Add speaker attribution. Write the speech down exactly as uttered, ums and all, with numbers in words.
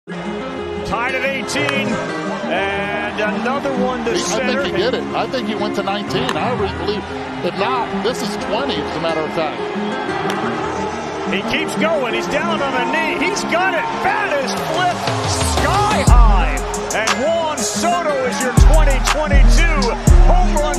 Speaker 1: Tied at eighteen, and another one to
Speaker 2: I
Speaker 1: center.
Speaker 2: I think he did it. I think he went to nineteen. I really believe. If not, this is twenty, as a matter of fact.
Speaker 1: He keeps going. He's down on a knee. He's got it. Bat is flipped sky high. And Juan Soto is your twenty twenty-two home run